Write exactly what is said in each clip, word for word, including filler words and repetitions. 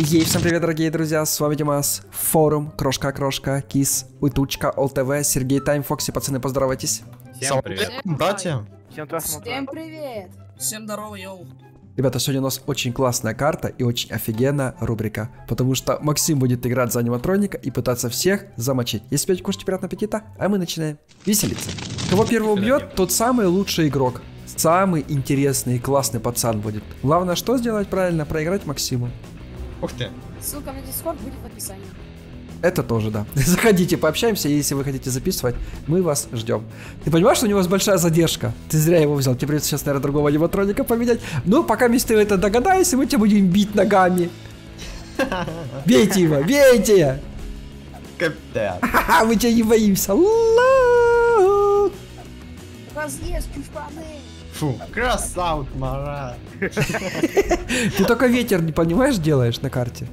Ей, всем привет, дорогие друзья, с вами Димас, форум, Крошка Крошка, Кис, Уйтучка, ОЛТВ, Сергей Тайм, Фокси, пацаны, поздоровайтесь. Всем привет. Братья. Всем привет. Всем здорово, йоу. Ребята, сегодня у нас очень классная карта и очень офигенная рубрика, потому что Максим будет играть за аниматроника и пытаться всех замочить. Если пять, кушайте приятного аппетита, а мы начинаем веселиться. Кого первый убьет, тот самый лучший игрок. Самый интересный и классный пацан будет. Главное, что сделать правильно? Проиграть Максиму. Ух ты. Ссылка на Discord будет в описании. Это тоже, да. Заходите, пообщаемся, если вы хотите записывать, мы вас ждем. Ты понимаешь, что у него большая задержка? Ты зря его взял, тебе придется сейчас, наверное, другого аниматроника поменять. Ну, пока если ты это догадаешься, мы тебя будем бить ногами. Бейте его, бейте! Капец. Мы тебя не боимся. Разъезд, чушпаны. Фу, красавт, мара. Ты только ветер, не понимаешь, делаешь на карте.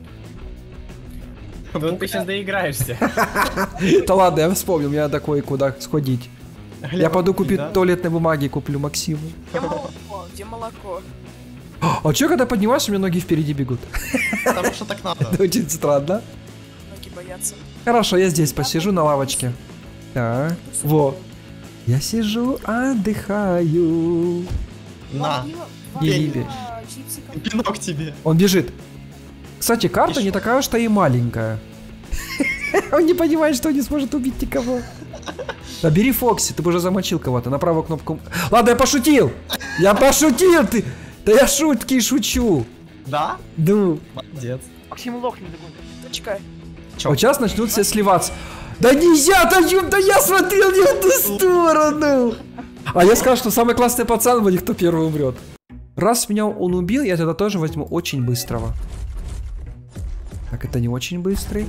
Ну ты сейчас доиграешься. Да ладно, я вспомнил, мне надо кое-куда сходить. Я пойду купить туалетной бумаги и куплю Максиму. Где молоко? Где молоко? А чё, когда поднимаешься, у меня ноги впереди бегут? Потому что так надо. Это очень странно. Ноги боятся. Хорошо, я здесь посижу на лавочке. Так, во. Я сижу, отдыхаю. На, Не либе. пинок тебе. Он бежит. Кстати, карта не такая уж и маленькая. Он не понимает, что не сможет убить никого. Да бери Фокси, ты бы уже замочил кого-то. На правую кнопку. Ладно, я пошутил! Я пошутил! Ты! Да я шутки шучу! Да? Ну. Молодец. Максим лохнет. Точка. Вот сейчас начнут все сливаться. Да нельзя, да, ё- да я смотрел не в ту сторону! А я сказал, что самый классный пацан будет, кто первый умрет. Раз меня он убил, я тогда тоже возьму очень быстрого. Так, это не очень быстрый.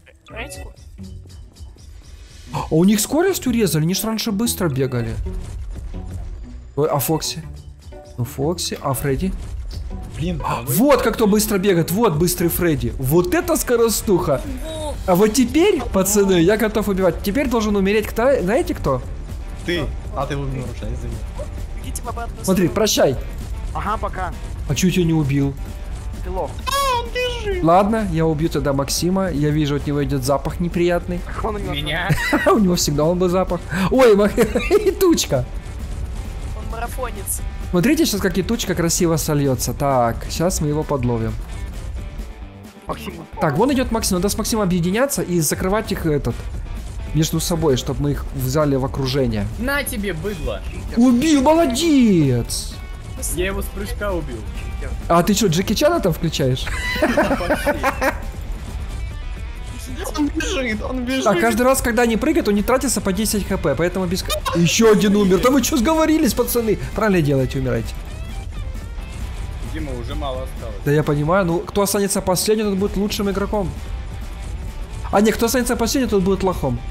А у них скорость урезали, они ж раньше быстро бегали. Ой, а Фокси? Ну Фокси, а Фредди? Блин, а вы- Вот как кто быстро бегает, вот быстрый Фредди. Вот это скоростуха. А вот теперь, пацаны, я готов убивать. Теперь должен умереть кто? Знаете кто? ты. А ты умер уже, извини. Идите в обратную Смотри, прощай. Ага, пока. А чуть я не убил? Ты лох. Ладно, я убью тогда Максима. Я вижу, от него идет запах неприятный. Он умер. Меня? У него всегда он был запах. Ой, ма- и тучка. Он марафонец. Смотрите сейчас, как и тучка красиво сольется. Так, сейчас мы его подловим. Максим. Так, вон идет Максим. Надо с Максимом объединяться и закрывать их этот между собой, чтобы мы их взяли в окружение. На тебе, быдло. Убил, молодец! Я его с прыжка убил. А ты что, Джеки Чана там включаешь? Он бежит, он бежит. Так, каждый раз, когда они прыгают, он не тратится по десять хп, поэтому без... Еще один умер. Да вы что сговорились, пацаны? Правильно делаете, умирайте. Дима, уже мало осталось. Да я понимаю, ну кто останется последним, тот будет лучшим игроком. А не, кто останется последним, тот будет лохом.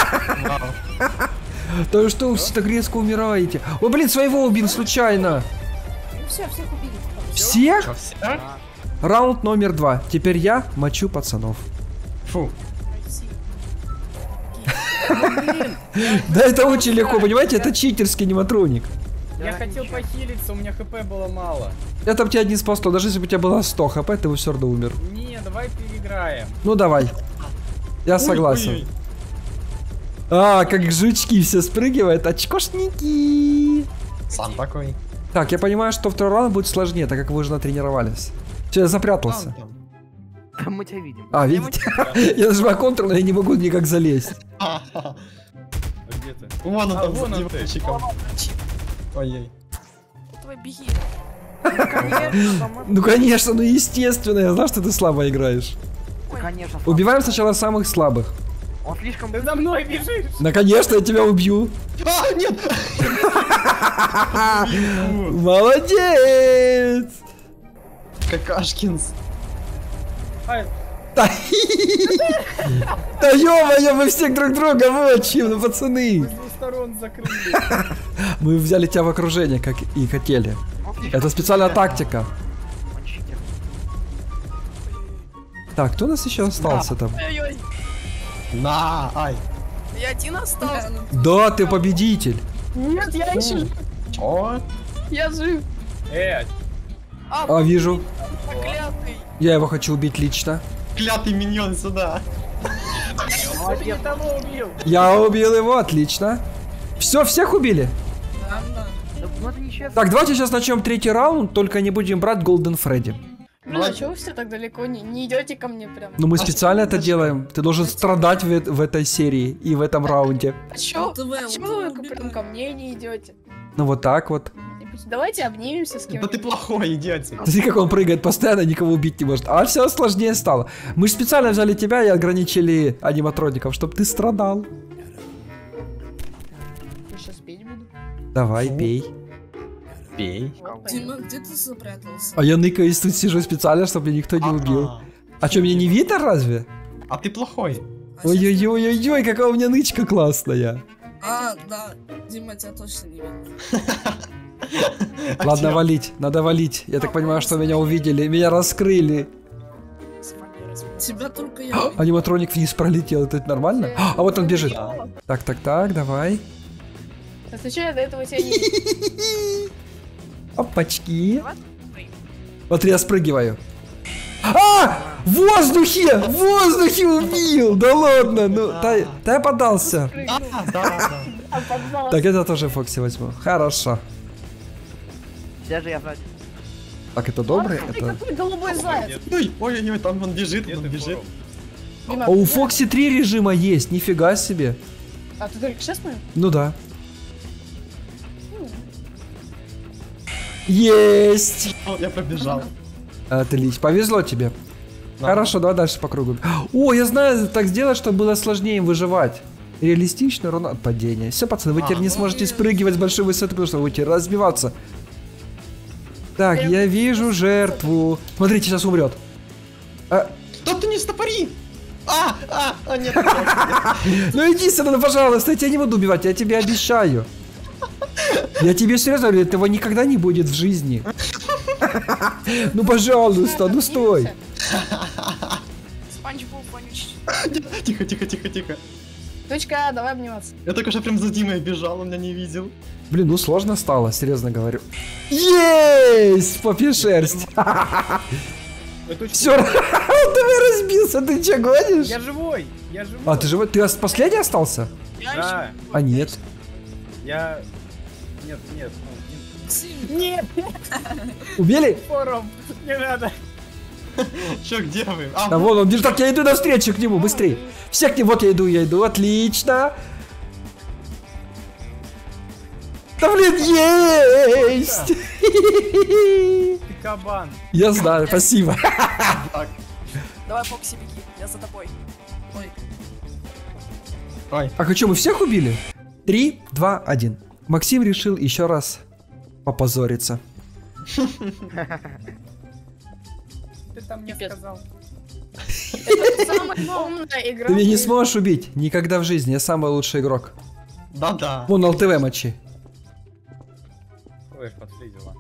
Да что вы все так резко умираете? Ой, блин, своего убил случайно. Ну все, всех убили. Всех? Чё, все? Раунд номер два. Теперь я мочу пацанов. Фу. Да это очень легко, понимаете? Это читерский аниматроник. Я хотел похилиться, у меня хп было мало. Это бы тебя не спасло, даже если бы у тебя было сто хп, ты бы все равно умер. Не, давай переиграем. Ну давай. Я согласен. Ой-ой-ой. А, как жучки все спрыгивают, очкошники. Сам такой. Так, я понимаю, что второй раунд будет сложнее, так как вы уже натренировались. Че, я запрятался. Там, Там мы тебя видим. А, видите? Я нажимаю Ctrl, но я не могу никак залезть. там. А где ты? Вон он А, там вон за он ты. диванчиком. Ой-ой. Давай беги. Ну конечно, ну естественно, я знал, что ты слабо играешь. Конечно. Убиваем сначала самых слабых. Он слишком... Ты за мной бежишь. Ну конечно, я тебя убью. А, нет! Молодец! Какашкинс. Ай, Да ё-моё, мы всех друг друга мочим, ну пацаны. с двух сторон закрыли. Мы взяли тебя в окружение, как и хотели. Это специальная тактика. Он читер. Так, кто у нас еще остался там? Ой-ой. На, ай. Я один остался. Да, ты победитель. Нет, я еще жив. Чё? Я жив. Э, А, вижу. Проклятый. Я его хочу убить лично. Клятый миньон сюда. Ты не того убил. Я убил его, отлично. Все, всех убили? Да, да. Да, ну это нечестно. Так, давайте сейчас начнем третий раунд, только не будем брать Голден Фредди. Блин, а чего вы все так далеко не, не идете ко мне прям? Но мы А специально что это ты делаем. Ты должен страдать в, в этой серии и в этом раунде. А чё? ТВ, Почему вот вы вы прям убили. ко мне не идете? Ну вот так вот. Давайте обнимемся с Да кем-нибудь. ты плохой, иди отсюда. Смотри, как он прыгает постоянно, никого убить не может. А все сложнее стало. Мы же специально взяли тебя и ограничили аниматроников, чтобы ты страдал. Я сейчас петь буду. Давай, Фу. пей. Пей. Дима, где ты запрятался? А я ныкаюсь тут сижу специально, чтобы меня никто не убил. А, А что, мне не видно разве? а ты плохой. А щас- Ой-ой-ой-ой, какая у меня нычка классная. А, да, Дима, тебя точно не видно. А Ладно, чё? валить, надо валить. Я так понимаю, что меня увидели, меня раскрыли. Тебя только я видел. Аниматроник вниз пролетел, это нормально? А вот он бежит. Так, так, так, давай. А ты что, я до этого тебя не видел? Опачки. Смотри, я спрыгиваю. А! В воздухе! В воздухе убил! Да ладно, ну, да, да я подался. Да, да, да. А, подвал. Так, это тоже Фокси возьму. Хорошо. Все же я вроде. Так, это добрый? Ах, ты Это... какой голубой заяц. Ой, ой, ой, там он бежит, Нет, он ты бежит. форум. Дима, А у ты- Фокси три режима есть, нифига себе. А ты только сейчас понял? Ну да. Есть! О, я пробежал. Отлично, повезло тебе. Да. Хорошо, давай дальше по кругу. О, я знаю, так сделать, чтобы было сложнее им выживать. Реалистично, урон от падения. Все, пацаны, вы А, теперь не ну сможете и- спрыгивать с большой высоты, потому что вы будете разбиваться. Так, я вижу жертву. Смотрите, сейчас умрет. А, Да ты не стопори! А, а, а, нет. ну иди сюда, ну, пожалуйста, я тебя не буду убивать, я тебе обещаю. Я тебе серьезно говорю, этого никогда не будет в жизни. Ну, пожалуйста, ну стой. Спанч Боб вонючий. Тихо, тихо, тихо, тихо. Точка А, давай обниматься. Я только что прям за Димой бежал, он меня не видел. Блин, ну сложно стало, серьезно говорю. Есть! Попи шерсть. Это очень- Все, он давай разбился, ты че гонишь? Я живой! Я живой! А, ты живой? Ты ос- последний остался? Да, А нет. я... Нет, нет, ну, Максим, Нет, Убили? форум, не надо. Чё, где вы? А, А вон он бежит. Так, я иду навстречу к нему, быстрей. Все к нему, вот я иду, я иду, отлично. Да блин, есть! Ты кабан. Я знаю, спасибо. так. давай, Фокси, беги, я за тобой. ой, Ой, А что, мы всех убили? Три, два, один. Максим решил еще раз попозориться. Ты там мне Пипец. сказал. Это самая умная игра. Ты меня не в мире. сможешь убить никогда в жизни, я самый лучший игрок. да-да. Вон ЛТВ мочи. Ой, подследила.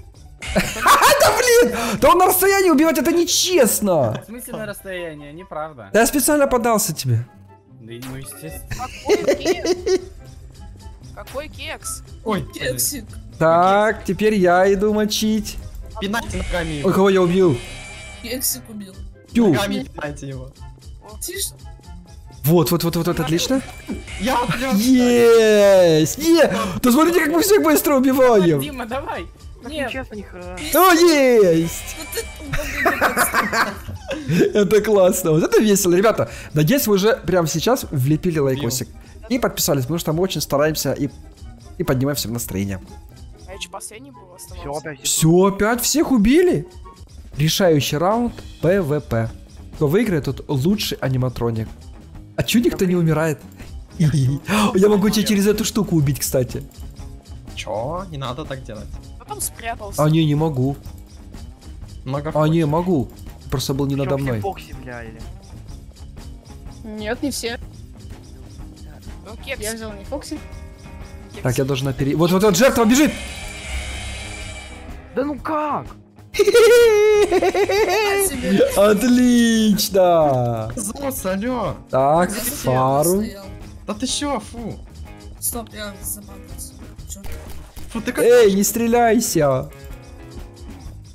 Да он на расстоянии убивать, это нечестно. В смысле на расстояние? Неправда. Да я специально подался тебе. Да, ну естественно. Какой кекс? Какой кекс? Ой, кексик. Так, теперь я иду мочить. пинайте ногами Ой, его. кого я убил? Кексик убил. Тю. Ногами пинайте его. Тише. Вот, вот, вот, вот, вот, отлично. Я прям... Есть! Е! Да смотрите, как мы всех быстро убиваем. Дима, давай! Так Нет, нечестно, них... э, Ну, есть! Ну ты удобный. Это классно. Вот это весело. Ребята, надеюсь, вы уже прямо сейчас влепили лайкосик. И подписались, потому что мы очень стараемся и, и поднимаем всем настроение. А я че последний был Все, оставался? опять. Все, опять всех убили? Решающий раунд ПВП. Кто выиграет, тот лучший аниматроник. А чё никто не умирает? Я могу тебя через эту штуку убить, кстати. Чё? Не надо так делать. Кто там спрятался? А не, не могу. Много А не, могу. Просто был не надо Причём все мной. Фокси, бля, или... Нет, не все. Ну, кекс. Я взял не Фокси. Кекс. Так, я должна пере... Вот, вот, вот, жертва бежит! Да ну как? Отлично! Зос, алё. Так, Я фару. стоял. Да ты чё, фу. Стоп, я забанился. Чё? Фу, ты как... Эй, не стреляйся!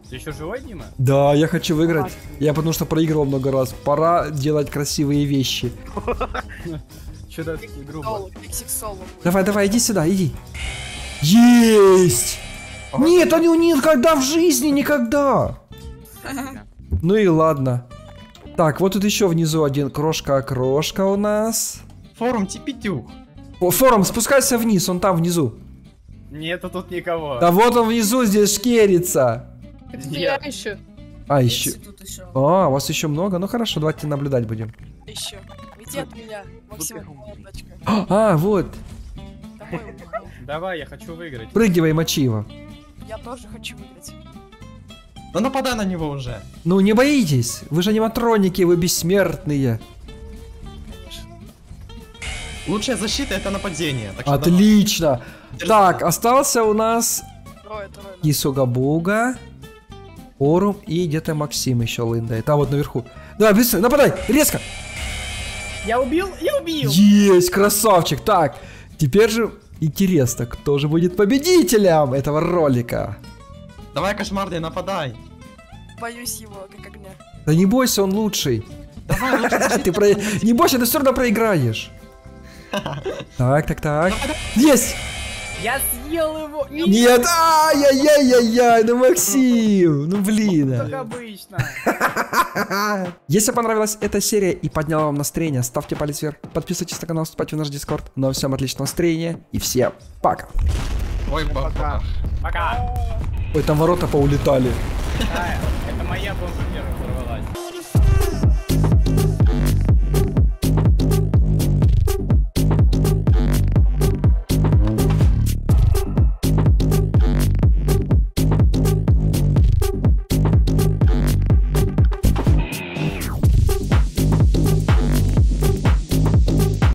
Ты еще живой, Дима? Да, я хочу выиграть. Я потому что проигрывал много раз. Пора делать красивые вещи. Что-то такие грубо. Соло, Пиксик соло. Давай, давай, иди сюда, иди. Есть! Нет, они никогда в жизни, никогда. Ну и ладно. Так, вот тут еще внизу один крошка-крошка у нас. Форум Типетюх. О, Форум, спускайся вниз, он там внизу. Нету тут никого. Да вот он внизу здесь шкерится. Это я еще. А, еще. Экси тут еще. А, у вас еще много? Ну хорошо, давайте наблюдать будем. Еще. Уйди от меня, Максим, молодочка. А, вот. Домой уехал. Давай, я хочу выиграть. Прыгивай, мочи его. Я тоже хочу выиграть. Ну нападай на него уже. Ну не боитесь, вы же аниматроники, вы бессмертные. Конечно. Лучшая защита это нападение. Так что Отлично. давай. Так, остался у нас Трое, трое. Исугабуга, Форум и где-то Максим еще лындает. А вот наверху. Давай, быстро, нападай, резко. Я убил? Я убил! Есть, красавчик. Так, теперь же интересно, кто же будет победителем этого ролика. Давай, кошмарный, нападай. Боюсь его, как огня. Да не бойся, он лучший. Давай, лучше защита. Ты про... Не бойся, ты все равно проиграешь. Так, так, так. Есть! Я съел его! Нет! Ай-яй-яй-яй-яй! Ну, Максим! Ну, блин! Как обычно. Если понравилась эта серия и подняла вам настроение, ставьте палец вверх, подписывайтесь на канал, вступайте в наш дискорд. Ну а всем отличного настроения и всем пока! Ой, пока. Пока. Ой, там ворота поулетали. А, это моя бомба первая.